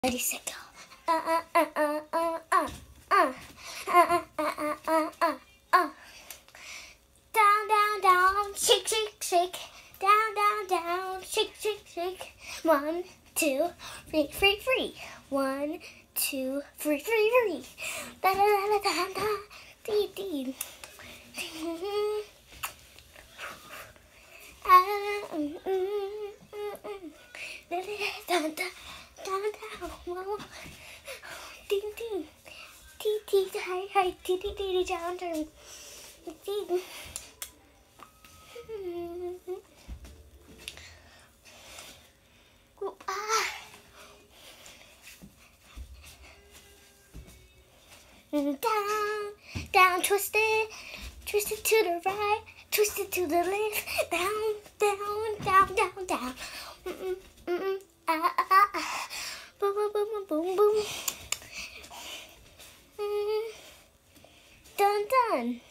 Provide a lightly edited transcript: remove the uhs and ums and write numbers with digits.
Ready, set, go. Uh, uh, uh, uh, uh, uh, uh, uh, uh, uh, uh, uh. Down, down, down, shake, shake, shake. Down, down, down, shake, shake, shake. 1, 2, 3, 3, 3. 1, 2, 3, 3, 3. Da da da da da da. Dee dee. Da da da. Down, down, ding, ding, tee, tee, hi, hi, tee, tee, tee, down, down, ding. Ooh, ah. Down, down, twist it to the right, twist it to the left, down, down, down, down, down. Ah, ah, ah. Boom, boom, boom, boom, boom, boom. Done, done.